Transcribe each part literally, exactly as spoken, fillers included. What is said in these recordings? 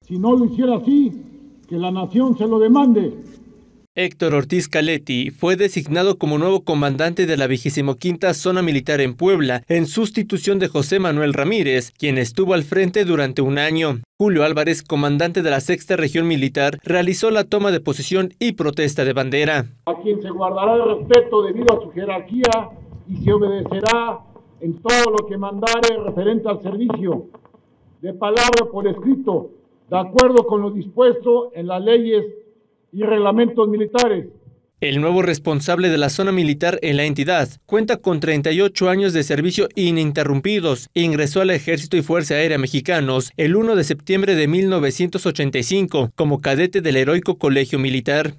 Si no lo hiciera así, que la nación se lo demande. Héctor Ortiz Caletti fue designado como nuevo comandante de la vigésimoquinta Zona Militar en Puebla, en sustitución de José Manuel Ramírez, quien estuvo al frente durante un año. Julio Álvarez, comandante de la sexta Región Militar, realizó la toma de posesión y protesta de bandera. A quien se guardará el respeto debido a su jerarquía y se obedecerá en todo lo que mandare referente al servicio, de palabra o por escrito, de acuerdo con lo dispuesto en las leyes y reglamentos militares. El nuevo responsable de la zona militar en la entidad cuenta con treinta y ocho años de servicio ininterrumpidos. Ingresó al Ejército y Fuerza Aérea Mexicanos el primero de septiembre de mil novecientos ochenta y cinco como cadete del Heroico Colegio Militar.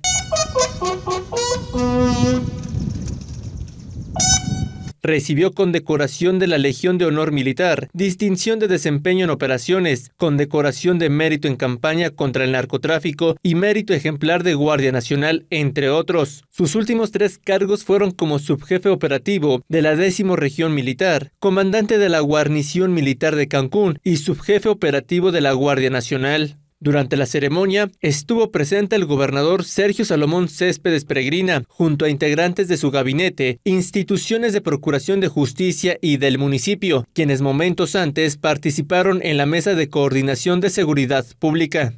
Recibió condecoración de la Legión de Honor Militar, distinción de desempeño en operaciones, condecoración de mérito en campaña contra el narcotráfico y mérito ejemplar de Guardia Nacional, entre otros. Sus últimos tres cargos fueron como subjefe operativo de la décima Región Militar, comandante de la Guarnición Militar de Cancún y subjefe operativo de la Guardia Nacional. Durante la ceremonia estuvo presente el gobernador Sergio Salomón Céspedes Peregrina, junto a integrantes de su gabinete, instituciones de procuración de justicia y del municipio, quienes momentos antes participaron en la mesa de coordinación de seguridad pública.